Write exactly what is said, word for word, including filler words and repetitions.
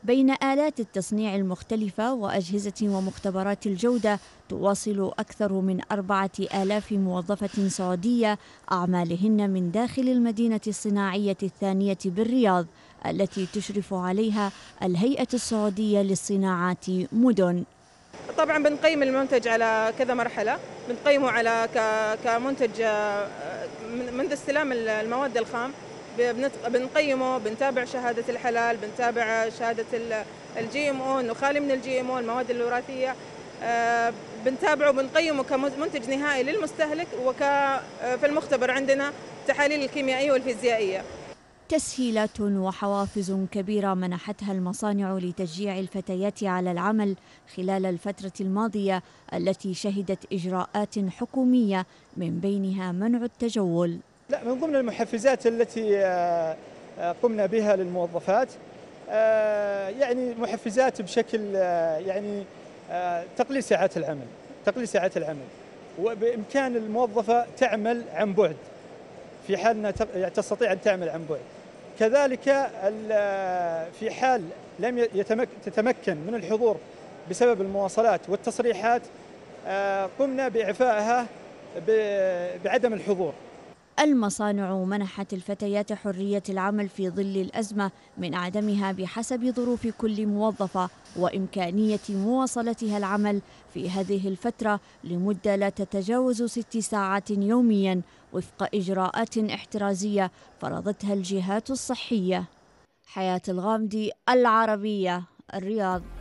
بين آلات التصنيع المختلفة وأجهزة ومختبرات الجودة، تواصل أكثر من أربعة آلاف موظفة سعودية أعمالهن من داخل المدينة الصناعية الثانية بالرياض، التي تشرف عليها الهيئة السعودية للصناعات مدن. طبعا بنقيم المنتج على كذا مرحلة، بنقيمه على كمنتج منذ استلام المواد الخام، بنقيمه، بنتابع شهادة الحلال، بنتابع شهادة الجي ام او انه خالي من الجي ام او المواد الوراثية، بنتابعه وبنقيمه كمنتج نهائي للمستهلك، وفي المختبر عندنا تحاليل الكيميائية والفيزيائية. تسهيلات وحوافز كبيرة منحتها المصانع لتشجيع الفتيات على العمل خلال الفترة الماضية التي شهدت إجراءات حكومية من بينها منع التجول. لا، من ضمن المحفزات التي قمنا بها للموظفات يعني محفزات بشكل يعني تقليل ساعات العمل، تقليل ساعات العمل، وبإمكان الموظفة تعمل عن بعد في حال أنها تستطيع أن تعمل عن بعد. كذلك في حال لم تتمكن من الحضور بسبب المواصلات والتصريحات، قمنا بإعفائها بعدم الحضور. المصانع منحت الفتيات حرية العمل في ظل الأزمة من عدمها بحسب ظروف كل موظفة، وإمكانية مواصلتها العمل في هذه الفترة لمدة لا تتجاوز ست ساعات يوميا وفق إجراءات احترازية فرضتها الجهات الصحية. حياة الغامدي، العربية، الرياض.